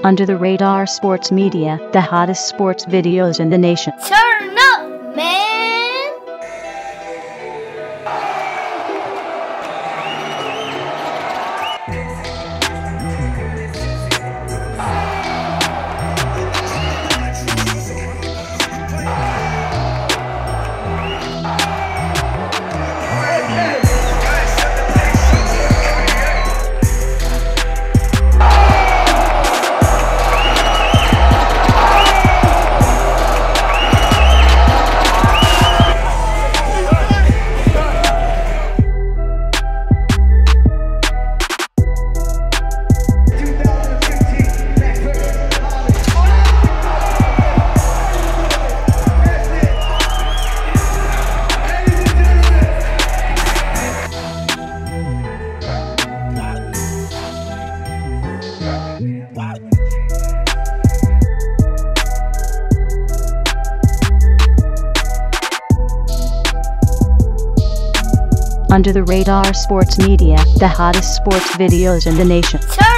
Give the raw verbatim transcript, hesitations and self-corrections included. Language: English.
Under the Radar Sports Media, the hottest sports videos in the nation. Turn up, man! Under the Radar Sports Media, the hottest sports videos in the nation. Turn